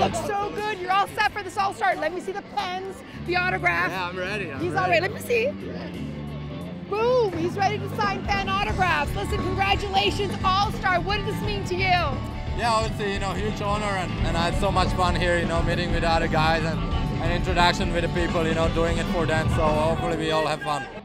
looks so good. You're all set for this All-Star. Let me see the pens, the autograph. Yeah, I'm ready. He's all ready. Let me see. Boom, he's ready to sign fan autographs. Listen, congratulations, All-Star. What did this mean to you? Yeah, obviously, huge honor, and I had so much fun here, meeting with the other guys and an introduction with the people, doing it for them. So hopefully we all have fun.